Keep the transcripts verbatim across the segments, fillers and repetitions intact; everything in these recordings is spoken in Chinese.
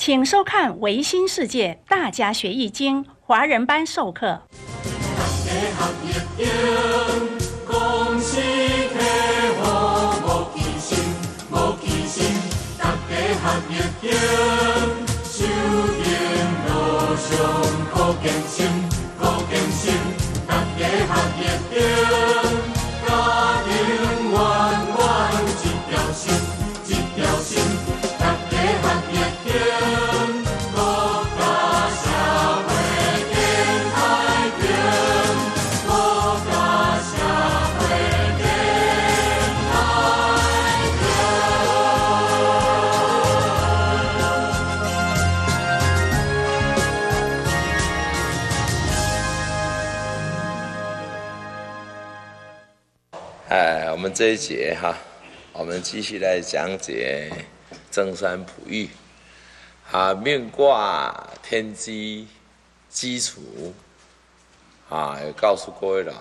请收看维新世界大家学易经华人班授课。 哎，我们这一节哈，我们继续来讲解曾山普喻啊，命卦天机基础啊，也告诉各位了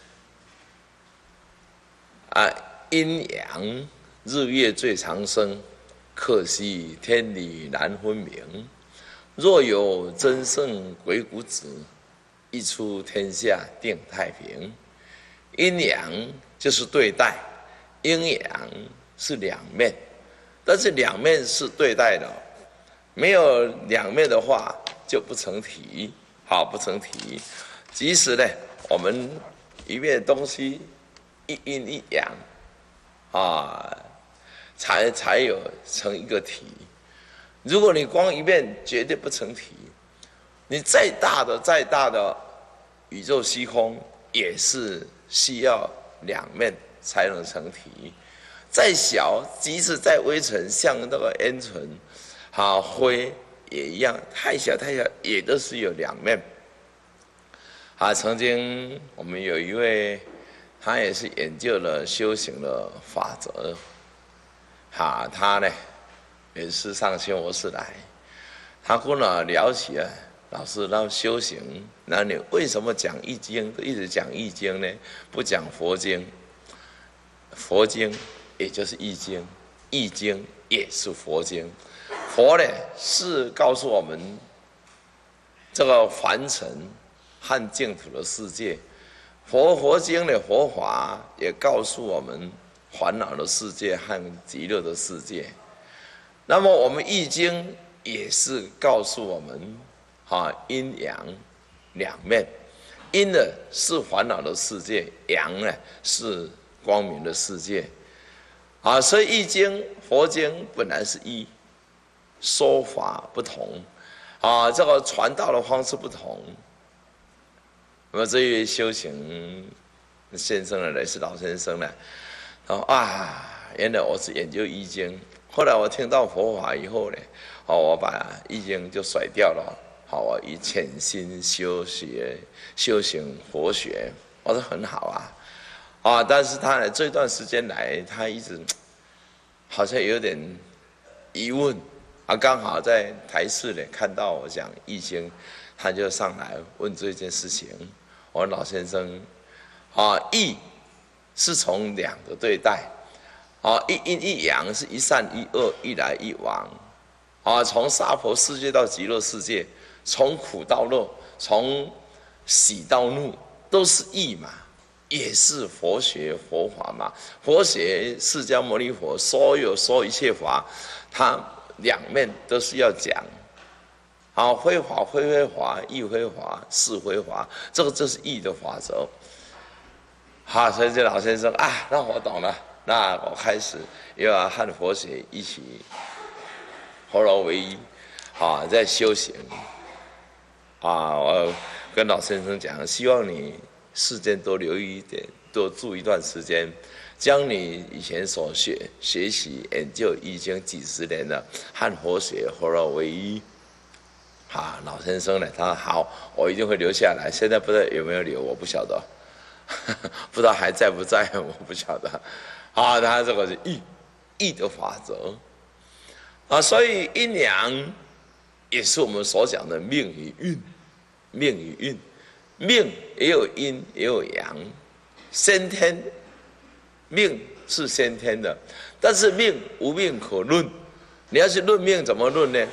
啊，阴阳日月最长生，可惜天理难分明。若有真圣鬼谷子，一出天下定太平。阴阳就是对待，阴阳是两面，但是两面是对待的，没有两面的话就不成题，好，不成题。即使呢，我们一面东西一阴一阳啊，才才有成一个题。如果你光一面，绝对不成题。你再大的再大的宇宙虚空，也是需要两面才能成题。再小，即使再微尘，像那个烟尘、啊灰也一样，太小太小也都是有两面。啊，曾经我们有一位，他也是研究了修行的法则。啊，他呢也是上新博士来，他跟我聊起来。老师，那修行，那你为什么讲易经？一直讲易经呢？不讲佛经？佛经也就是易经，易经也是佛经。佛呢是告诉我们这个凡尘和净土的世界，佛佛经的佛法也告诉我们烦恼的世界和极乐的世界。那么我们易经也是告诉我们。啊，阴阳两面，阴呢是烦恼的世界，阳呢是光明的世界。啊，所以易经、佛经本来是一，说法不同，啊，这个传道的方式不同。那么这一位修行先生呢，也是老先生呢，哦啊，原来我是研究易经，后来我听到佛法以后呢，哦，我把易经就甩掉了。好，我以潜心修学、修行佛学，我说很好啊，啊！但是他呢，这段时间来，他一直好像有点疑问啊。刚好在台视呢看到我讲易经，他就上来问这件事情。我说老先生，啊，易是从两个对待，啊，一阴一阳是一善一恶，一来一往，啊，从娑婆世界到极乐世界。从苦到乐，从喜到怒，都是义嘛，也是佛学佛法嘛。佛学释迦牟尼佛所有说一切法，他两面都是要讲。啊，非法非非法，义非法，是非法，这个就是义的法则。好，所以这老先生啊，那我懂了，那我开始又要和佛学一起合而为一，啊，在修行。啊，我跟老先生讲，希望你世间多留意一点，多住一段时间，将你以前所学、学习、研究易经几十年的和佛学合而为一。啊，老先生呢，他说好，我一定会留下来。现在不知道有没有留，我不晓得，不知道还在不在，我不晓得。啊，他这个是易易的法则啊，所以阴阳也是我们所讲的命与运。命与运，命也有阴也有阳，先天命是先天的，但是命无命可论。你要去论命怎么论呢？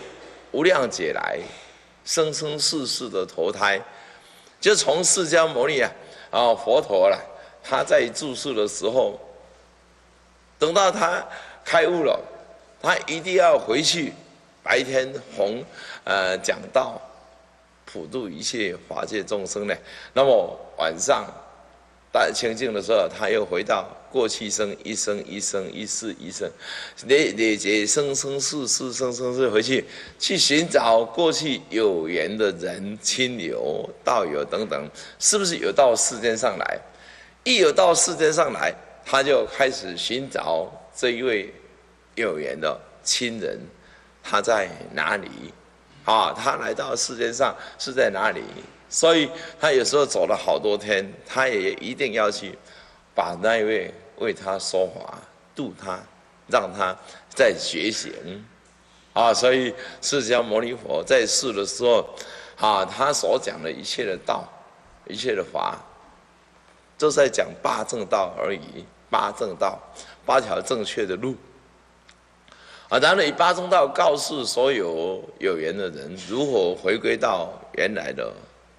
无量劫来，生生世世的投胎，就从释迦牟尼啊啊佛陀了，他在住世的时候，等到他开悟了，他一定要回去，白天弘呃讲道，普度一切法界众生呢。那么晚上大清净的时候，他又回到过去生，一生一生一世一生，累累劫生生世世生生世回去，去寻找过去有缘的人、亲友、道友等等，是不是有到世间上来？一有到世间上来，他就开始寻找这一位有缘的亲人，他在哪里？啊，他来到世间上是在哪里？所以他有时候走了好多天，他也一定要去把那一位为他说法，度他，让他在觉醒。啊，所以释迦牟尼佛在世的时候，啊，他所讲的一切的道，一切的法，都在讲八正道而已。八正道，八条正确的路。啊，当然以八正道告诉所有有缘的人，如何回归到原来的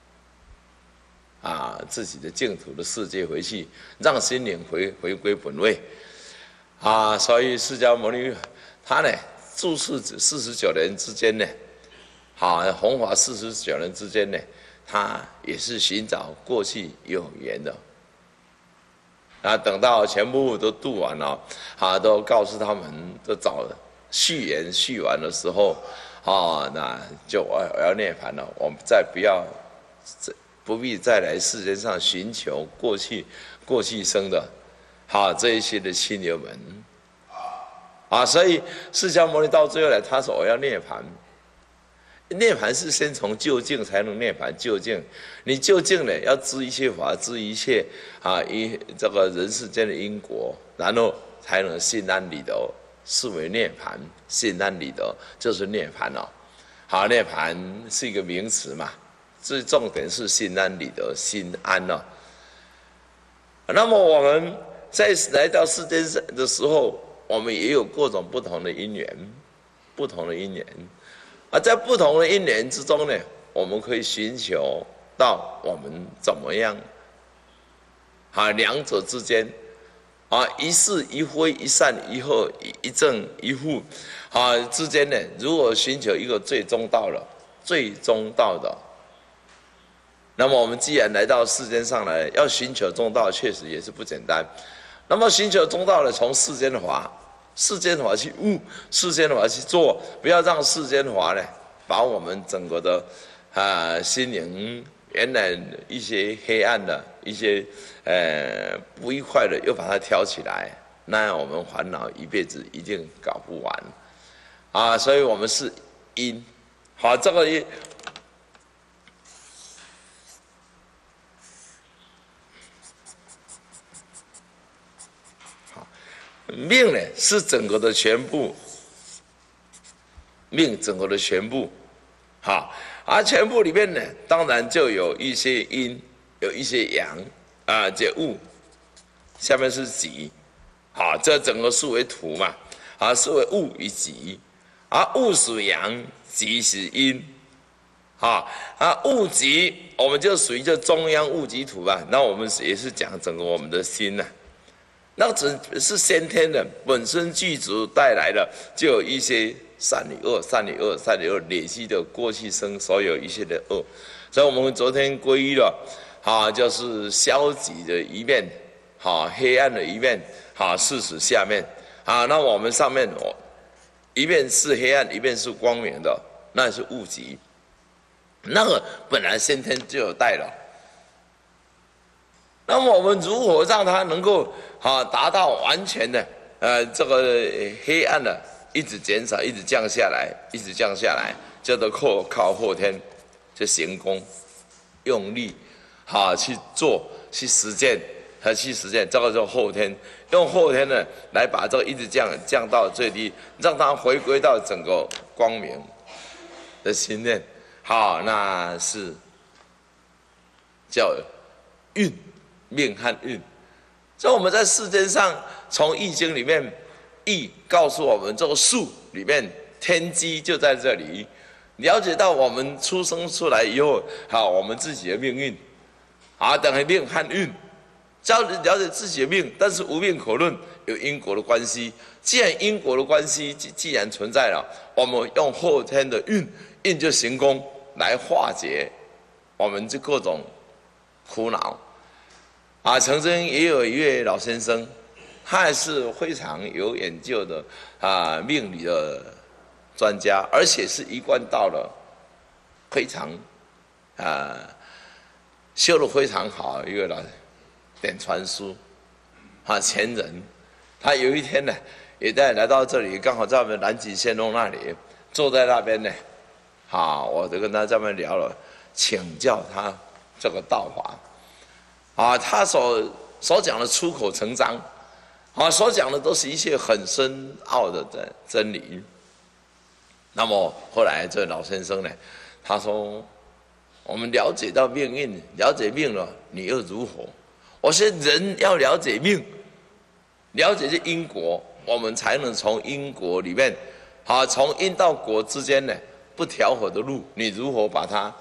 啊自己的净土的世界回去，让心灵回回归本位。啊，所以释迦牟尼他呢住世四十九年之间呢，啊弘法四十九年之间呢，他也是寻找过去有缘的。啊，等到全部都度完了，啊，都告诉他们都找续缘续完的时候，啊，那就我我要涅槃了，我们再不要，不必再来世间上寻求过去过去生的，好这一些的亲友们，啊，所以释迦牟尼到最后来，他说我要涅槃。涅槃是先从究竟才能涅槃究竟，你究竟呢要知一切法，知一切啊一这个人世间的因果，然后才能心安理得，视为涅槃。心安理得就是涅槃了。好，涅槃是一个名词嘛，最重点是心安理得，心安了。那么我们在来到世间的时候，我们也有各种不同的因缘，不同的因缘。而在不同的因缘之中呢，我们可以寻求到我们怎么样啊，两者之间啊，一是一非，一善一恶，一正一负啊之间呢，如果寻求一个最终道了，最终道的，那么我们既然来到世间上来，要寻求中道，确实也是不简单。那么寻求中道呢，从世间法。世间法去悟，世间法去做，不要让世间法呢把我们整个的啊心灵原来一些黑暗的一些呃不愉快的又把它挑起来，那样我们烦恼一辈子一定搞不完啊！所以我们是因，好，这个因。命呢是整个的全部，命整个的全部，好，而全部里面呢，当然就有一些阴，有一些阳，啊，这物，下面是己，好，这整个视为土嘛，啊，视为物与己，而物属阳，己是阴，啊，啊，物己我们就属于这中央物己土吧，那我们也是讲整个我们的心呐、啊。那只是先天的本身具足带来的，就有一些善与恶、善与恶、善与恶累积的过去生所有一些的恶，所以我们昨天皈依了，啊，就是消极的一面，好，黑暗的一面，好，事实下面，啊，那我们上面一面是黑暗，一面是光明的，那是物极，那个本来先天就有带了。那么我们如何让它能够啊达到完全的呃这个黑暗的一直减少，一直降下来，一直降下来，叫做靠靠后天就行功，用力啊去做去实践和去实践，这个叫后天，用后天呢来把这个一直降降到最低，让它回归到整个光明的心念，好，那是叫运。命和运，所以我们在世间上，从易经里面，易告诉我们这个数里面天机就在这里， 了解到我们出生出来以后，好，我们自己的命运，啊，等于命和运。只要了解自己的命，但是无命可论，有因果的关系。既然因果的关系既既然存在了，我们用后天的运，运就行功来化解我们这各种苦恼。啊，曾经也有一位老先生，他也是非常有研究的啊命理的专家，而且是一贯道了非常啊修得非常好一个老点传书啊前人。他有一天呢，也在来到这里，刚好在我们南极仙翁那里坐在那边呢，啊，我就跟他这么聊了，请教他这个道法。啊，他所所讲的出口成章，啊，所讲的都是一些很深奥的真理。那么后来这老先生呢，他说：“我们了解到命运，了解命了，你又如何？”我说：“人要了解命，了解这因果，我们才能从因果里面，啊，从因到果之间呢不调和的路，你如何把它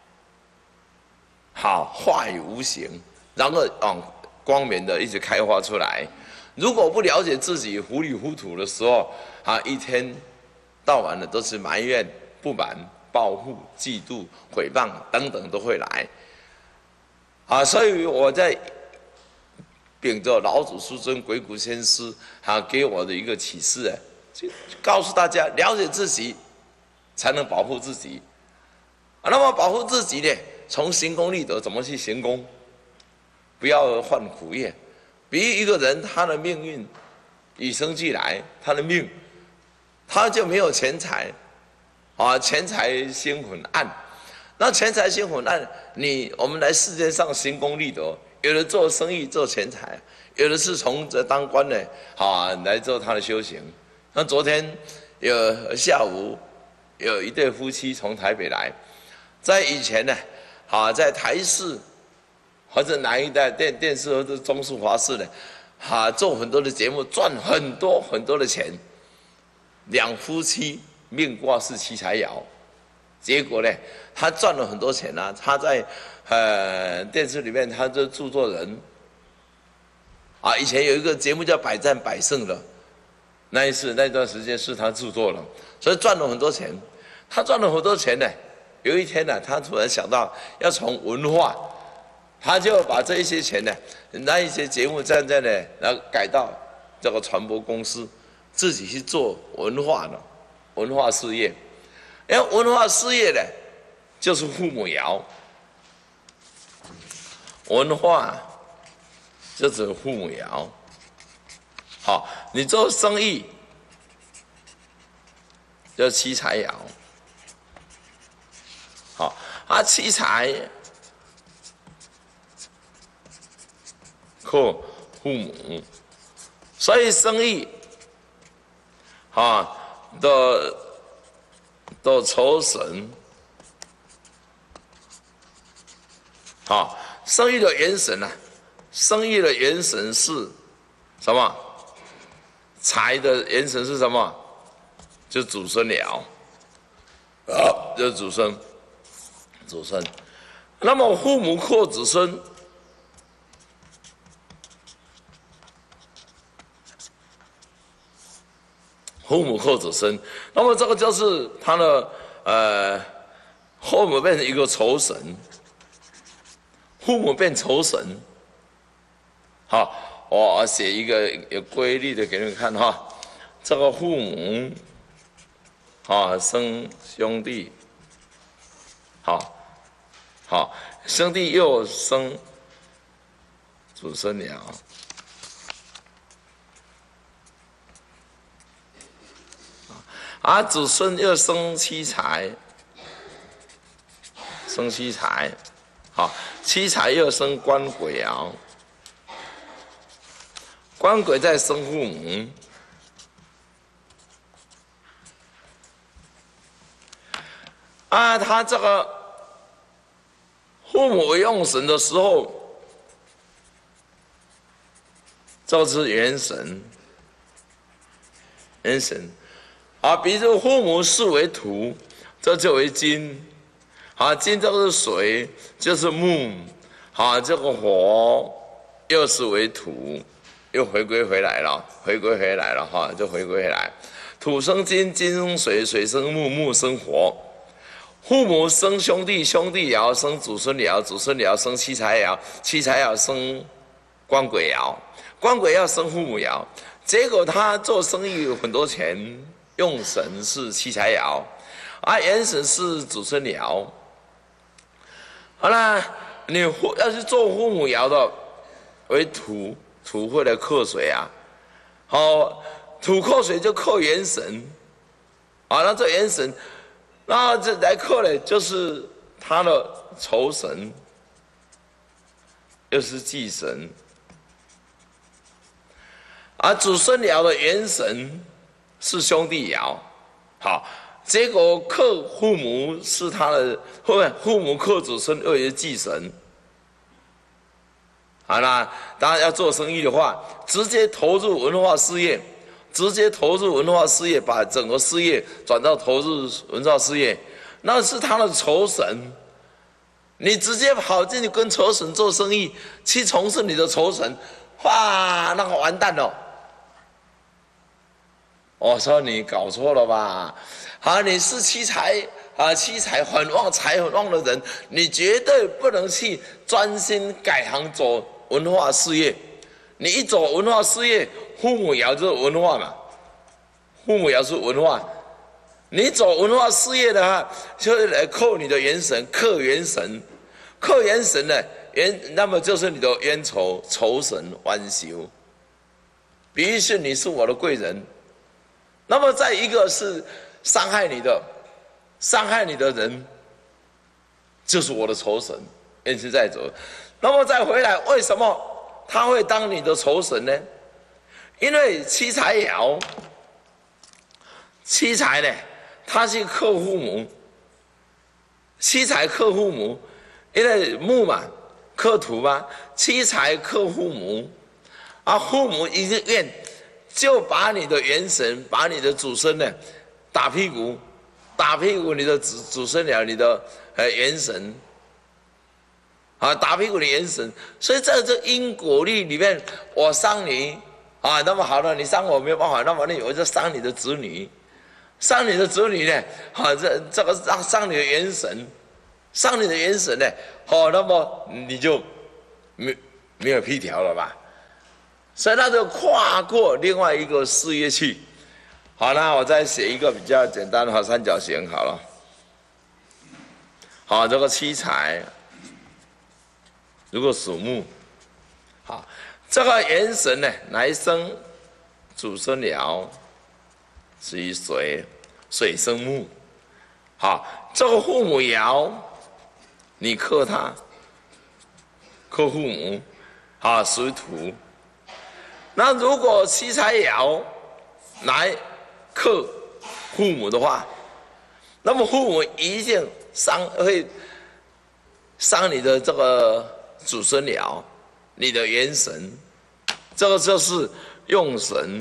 好化于无形？”然后往光明的一直开花出来。如果不了解自己糊里糊涂的时候，啊，一天到晚的都是埋怨、不满、报复、嫉妒、诽谤等等都会来。啊，所以我在秉着老祖师尊、鬼谷先师啊给我的一个启示啊，就告诉大家，了解自己才能保护自己。啊，那么保护自己呢，从行功立德怎么去行功？不要犯苦业。比喻一个人，他的命运与生俱来，他的命，他就没有钱财，啊，钱财心很暗。那钱财心很暗，你我们来世界上行功立德，有的做生意做钱财，有的是从这当官呢，啊，来做他的修行。那昨天有下午有一对夫妻从台北来，在以前呢，啊，在台视。或者哪一代电电视或者中视华视呢，啊，做很多的节目，赚很多很多的钱。两夫妻命卦是七财爻，结果呢，他赚了很多钱啊。他在呃电视里面，他就著作人啊。以前有一个节目叫《百战百胜》的，那一次那段时间是他著作了，所以赚了很多钱。他赚了很多钱呢。有一天呢，他突然想到要从文化。他就把这一些钱呢，那一些节目站在呢，然后改到这个传播公司，自己去做文化的文化事业。因为文化事业呢，就是父母爻，文化就是父母爻。好，你做生意叫七财爻。好，啊，七财。克父母，所以生意啊的的酬神，啊，生意的元神啊，生意的元神是什么？财的元神是什么？就祖孙爻，啊，就祖孙，祖孙。那么父母克子孙。父母克子孙，那么这个就是他的呃，父母变成一个酬神，父母变酬神。好，我写一个有规律的给你们看哈。这个父母啊生兄弟，好，好兄弟又生祖孙爻。啊，子孙又生七财，生七财，好，七财又生官鬼爻，官鬼再生父母，啊，他这个父母用神的时候，这是元神，元神。啊，比如父母视为土， 这就为金。好，金这个是水，就是木。好，这个火又是为土，又回归回来了，回归回来了哈，就回归回来。土生金，金生水，水生木，木生火。父母生兄弟，兄弟爻生祖孙爻，祖孙爻生七财爻，七财爻生官鬼爻，官鬼爻生父母爻。结果他做生意有很多钱，用神是七财爻，啊，元神是祖孙爻。好了，你要是做父母爻的，为土，土会来克水啊。好，土克水就克元神，啊，那这元神。那这来克呢，就是他的仇神，又是忌神，而祖孙爻的元神是兄弟爻，好，结果克父母是他的，后面父母克祖孙又是忌神，好啦，当然要做生意的话，直接投入文化事业。直接投入文化事业，把整个事业转到投入文化事业，那是他的仇神。你直接跑进去跟仇神做生意，去从事你的仇神，哇，那个完蛋了。我说你搞错了吧？好，你是七财啊，七财很旺、财很旺的人，你绝对不能去专心改行走文化事业。你一走文化事业，父母爻就是文化嘛，父母爻是文化。你走文化事业的话，就是来克你的元神，克元神，克元神呢，元那么就是你的冤仇仇神弯修。比喻是你是我的贵人，那么再一个是伤害你的，伤害你的人就是我的仇神，冤亲债主。那么再回来，为什么他会当你的仇神呢？因为七财爻，七财呢，它是克父母，七财克父母，因为木嘛，克土嘛，七财克父母，啊，父母一个愿，就把你的元神，把你的祖孙呢，打屁股，打屁股，你的祖祖孙了，你的呃元神。啊，打屁股的元神，所以在这因果律里面，我伤你啊，那么好了，你伤我没有办法，那么呢，我就伤你的子女，伤你的子女呢，啊，这这个伤伤你的元神，伤你的元神呢，好，那么你就没没有屁条了吧？所以那就跨过另外一个事业去。好，那我再写一个比较简单的三角形好了。好，这个七财。如果属木，好，这个元神呢，来生祖孙爻，属于水，水生木。好，这个父母爻，你克他，克父母，好，属于土。那如果七财爻来克父母的话，那么父母一定伤会伤你的这个祖孙爻，你的元神，这个就是用神。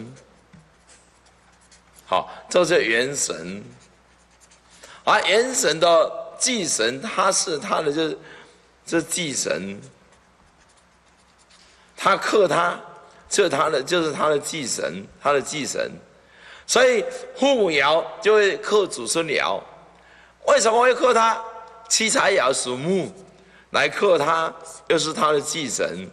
好，这是元神。而元神的忌神，它是他的就是这忌神，他克他，就是他的就是他的忌神，他的忌神。所以父母爻就会克祖孙爻。为什么会克他？七财爻属木。来克他，又是他的忌神，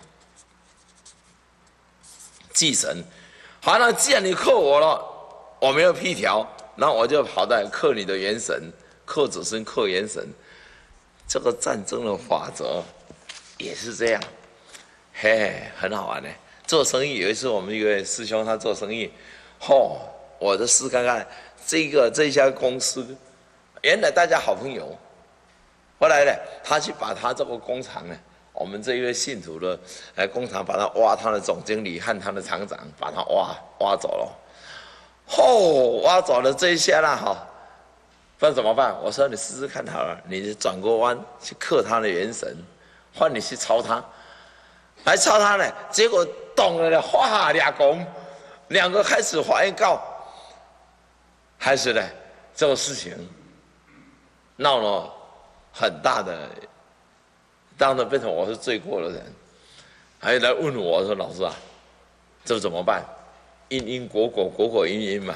忌神。好，那既然你克我了，我没有屁条，那我就跑来克你的元神，克子孙，克元神。这个战争的法则也是这样，嘿，很好玩呢。做生意有一次，我们一位师兄他做生意，嚯、哦，我的试看看这个这家公司，原来大家好朋友。后来呢，他去把他这个工厂呢，我们这一位信徒的来工厂，把他挖他的总经理和他的厂长，把他挖挖走了。哦，挖走了这一下啦，哈，不然怎么办？我说你试试看好了，你转个弯去克他的元神，换你去抄他，来抄他呢，结果懂了呢，哗俩公，两个开始法院告，还是呢这个事情闹了很大的，当然变成我是罪过的人，还来问我说：“老师啊，这怎么办？因因果果，果果因因嘛。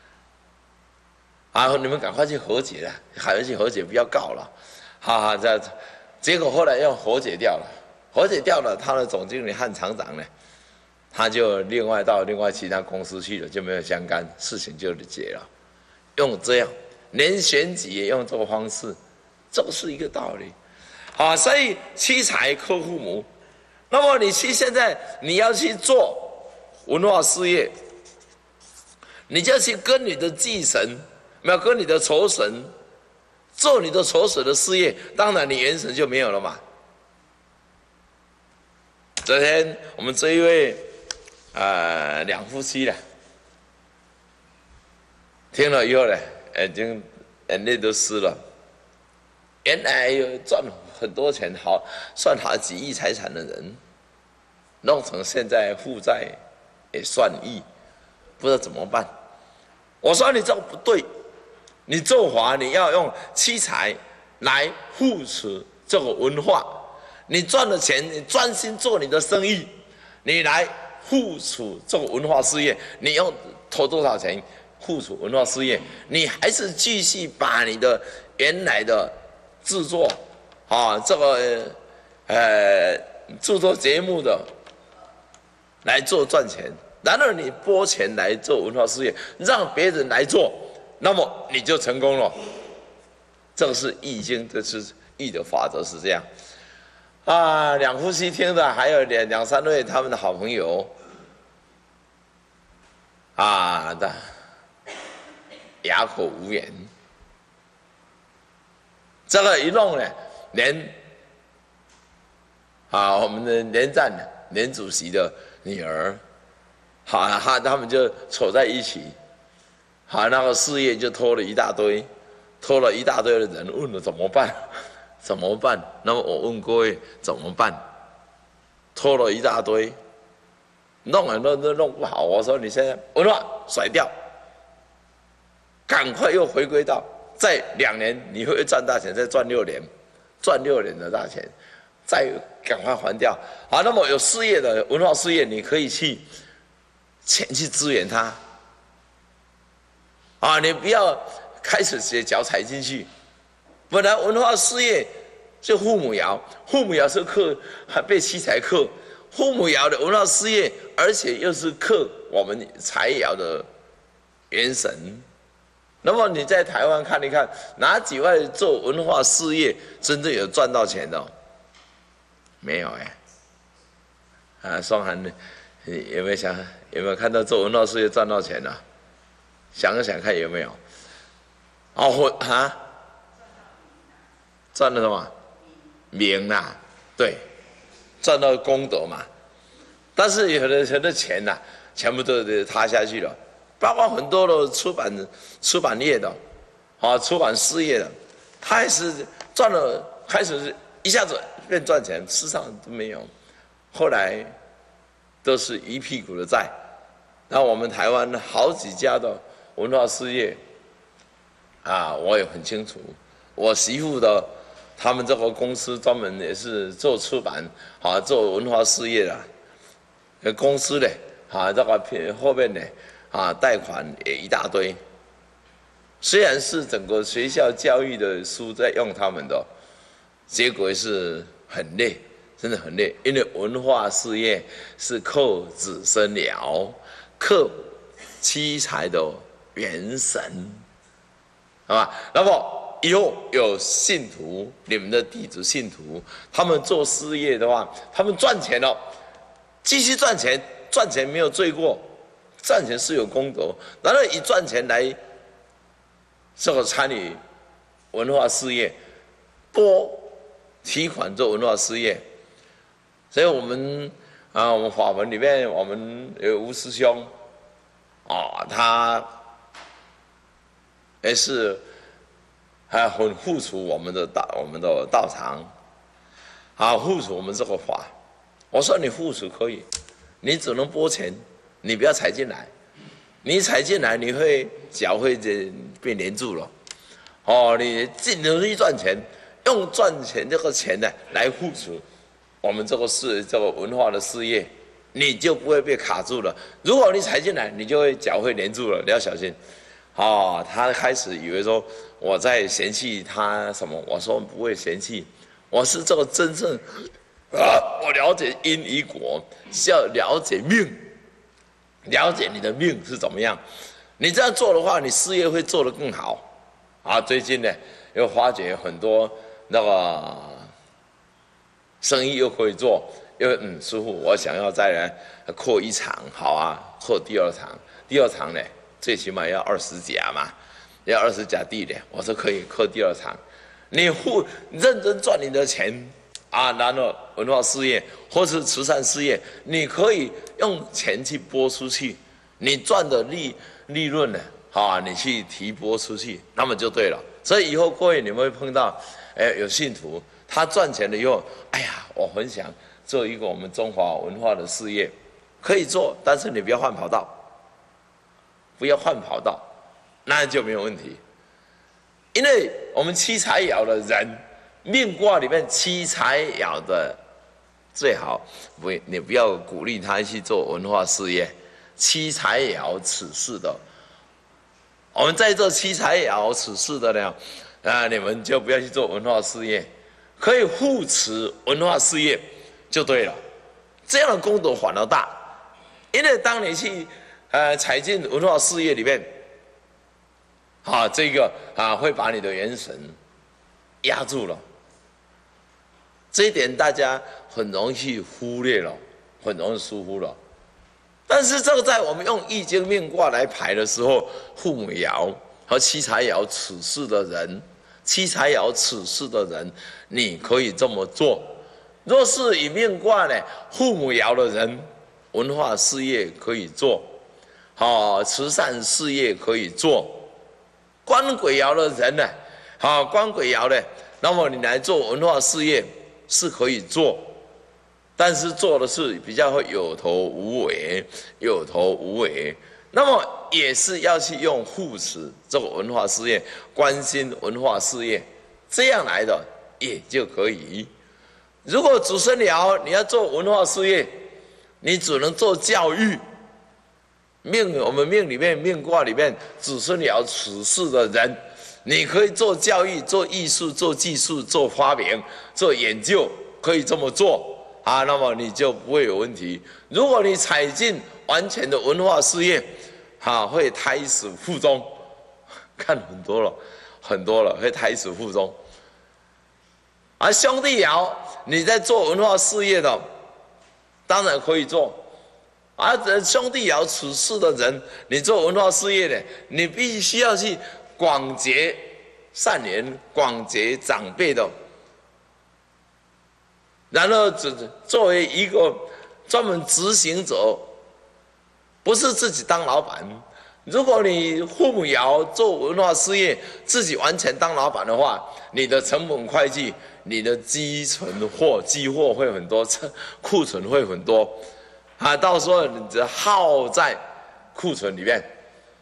啊，你们赶快去和解了，赶快去和解，不要告了。”哈哈，这结果后来又和解掉了，和解掉了，他的总经理和厂长呢，他就另外到另外其他公司去了，就没有相干，事情就解了。用这样，连选举也用这个方式，这是一个道理。好，所以妻财克父母。那么你去现在你要去做文化事业，你就去跟你的祭神，没有跟你的酬神，做你的酬神的事业，当然你元神就没有了嘛。昨天我们这一位呃两夫妻呢，听了以后呢，已经眼泪都湿了。原来有赚很多钱，好算好几亿财产的人，弄成现在负债也算亿，不知道怎么办。我说你这个不对，你做法你要用妻财来扶持这个文化。你赚了钱，你专心做你的生意，你来扶持这个文化事业。你用投多少钱扶持文化事业？你还是继续把你的原来的制作啊，这个呃制作节目的来做赚钱。然而你拨钱来做文化事业，让别人来做，那么你就成功了。这个是易经，这是易的法则，是这样。啊，两夫妻听的，还有两两三位他们的好朋友，啊的哑口无言。这个一弄呢，连啊我们的连战连主席的女儿，好哈，他们就凑在一起，好那个事业就拖了一大堆，拖了一大堆的人，问了怎么办？怎么办？那么我问各位怎么办？拖了一大堆，弄很多都弄不好。我说你现在文化甩掉，赶快又回归到再两年你会赚大钱，再赚六年，赚六年的大钱，再赶快还掉。好，那么有事业的文化事业，你可以去钱去支援它。啊，你不要开始写脚踩进去。本来文化事业就父母爻，父母爻是克，还被妻财克。父母爻的文化事业，而且又是克我们财爻的元神。那么你在台湾看一看，哪几位做文化事业真正有赚到钱的？没有哎。啊，双涵，有没有想有没有看到做文化事业赚到钱的、啊？想想看有没有？哦，啊。赚了什么名啦、啊？对，赚到功德嘛。但是有的人的钱呐、啊，全部都塌下去了。包括很多的出版出版业的，啊，出版事业的，他也是赚了，开始一下子变赚钱，事实上都没有。后来都是一屁股的债。那我们台湾好几家的文化事业，啊，我也很清楚。我媳妇的。他们这个公司专门也是做出版，啊，做文化事业的，公司呢，啊，这个后面呢，啊，贷款也一大堆。虽然是整个学校教育的书在用他们的，结果是很累，真的很累，因为文化事业是克子孙爻，克妻财的元神，好吧？那么。以后有信徒，你们的弟子信徒，他们做事业的话，他们赚钱了，继续赚钱，赚钱没有罪过，赚钱是有功德。然后以赚钱来这个参与文化事业，多提款做文化事业。所以我们啊，我们法门里面，我们有吴师兄，啊，他也是。还很护持我们的道，我们的道场，啊，护持我们这个法。我说你护持可以，你只能拨钱，你不要踩进来。你踩进来，你会脚会被连住了， 哦，你尽力去赚钱，用赚钱这个钱呢来付出我们这个事这个文化的事业，你就不会被卡住了。如果你踩进来，你就会脚会连住了，你要小心。哦，他开始以为说我在嫌弃他什么，我说不会嫌弃，我是这个真正啊，我了解因与果，是要了解命，了解你的命是怎么样。你这样做的话，你事业会做得更好。啊，最近呢又发觉很多那个生意又可以做，又嗯，师傅，我想要再来扩一场，好啊，扩第二场，第二场呢？最起码要二十甲嘛，要二十甲地的，我说可以刻第二场。你付认真赚你的钱啊，然后文化事业或是慈善事业，你可以用钱去拨出去，你赚的利利润呢，啊，你去提拨出去，那么就对了。所以以后各位你们会碰到，哎，有信徒他赚钱了以后，哎呀，我很想做一个我们中华文化的事业，可以做，但是你不要换跑道。不要换跑道，那就没有问题。因为我们七财爻的人，命卦里面七财爻的最好不，你不要鼓励他去做文化事业。七财爻此事的，我们在做七财爻此事的呢，啊，你们就不要去做文化事业，可以护持文化事业就对了。这样的功德反而大，因为当你去。呃，踩进文化事业里面，啊，这个啊会把你的元神压住了，这一点大家很容易去忽略了，很容易疏忽了。但是这个在我们用易经命卦来排的时候，父母爻和七财爻此事的人，七财爻此事的人，你可以这么做。若是以命卦呢，父母爻的人，文化事业可以做。好，慈善事业可以做，官鬼爻的人呢，好，官鬼爻的，那么你来做文化事业是可以做，但是做的是比较会有头无尾，有头无尾，那么也是要去用护持这个文化事业，关心文化事业，这样来的也就可以。如果子孙爻你要做文化事业，你只能做教育。命我们命里面命卦里面子孙爻此事的人，你可以做教育、做艺术、做技术、做发明、做研究，可以这么做啊，那么你就不会有问题。如果你踩进完全的文化事业，啊，会胎死腹中，看很多了，很多了，会胎死腹中。而兄弟爻，你在做文化事业的，当然可以做。而兄弟爻此事的人，你做文化事业的，你必须要去广结善缘，广结长辈的。然后，作为一个专门执行者，不是自己当老板。如果你父母爻做文化事业，自己完全当老板的话，你的成本会计，你的积存货、积货会很多，库存会很多。啊，到时候你只耗在库存里面，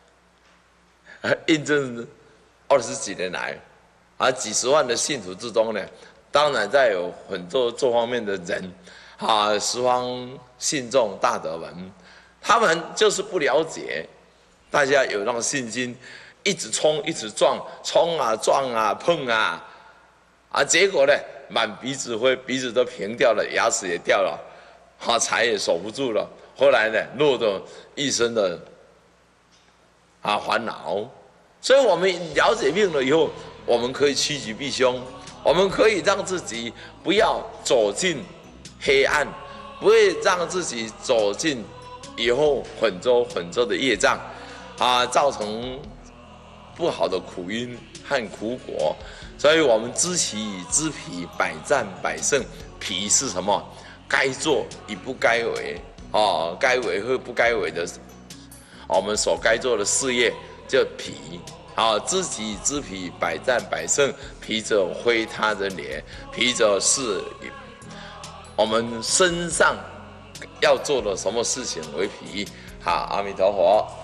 印证二十几年来，啊，几十万的信徒之中呢，当然在有很多这方面的人，啊，十方信众大德们，他们就是不了解，大家有那种信心，一直冲，一直撞，冲啊撞啊碰啊，啊，结果呢，满鼻子灰，鼻子都平掉了，牙齿也掉了。他财也守不住了，后来呢，落得一身的啊烦恼。所以我们了解命了以后，我们可以趋吉避凶，我们可以让自己不要走进黑暗，不会让自己走进以后很多很多的业障，啊，造成不好的苦因和苦果。所以我们知其知彼，百战百胜。彼是什么？该做与不该为，哦，该为和不该为的，我们所该做的事业叫彼，啊，知己知彼，百战百胜。彼者，非他人也。彼者，是我们身上要做的什么事情为彼。好，阿弥陀佛。